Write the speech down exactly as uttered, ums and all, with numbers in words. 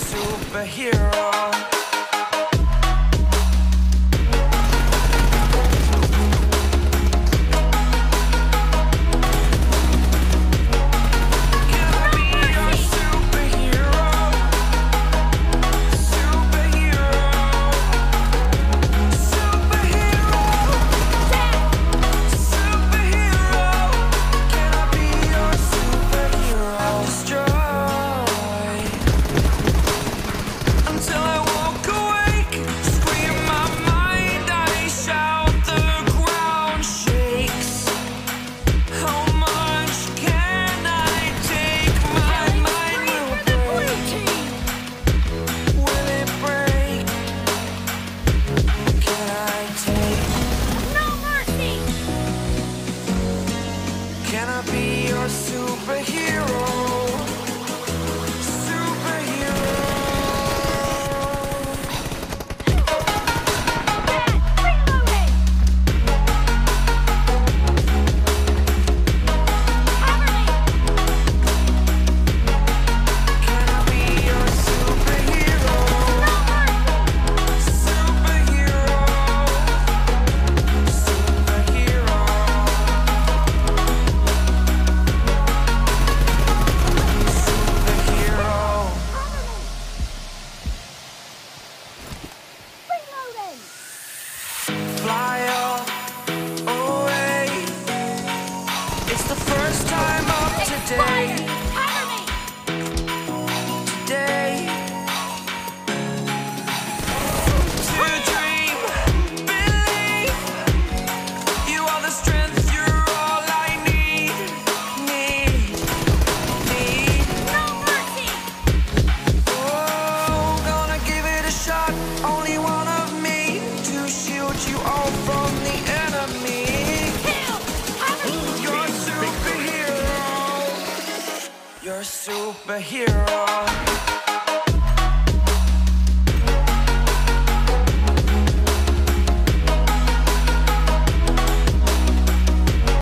superhero. Can I be your superhero? Superhero. Can I be your superhero? Superhero. Superhero. Fly away. It's the first time of today. Today. To dream, believe. You are the strength, you're all I need. Need, need. No mercy! Oh, gonna give it a shot. Only one of me to shield you all from the enemy. Kill! You're a superhero. You're a superhero.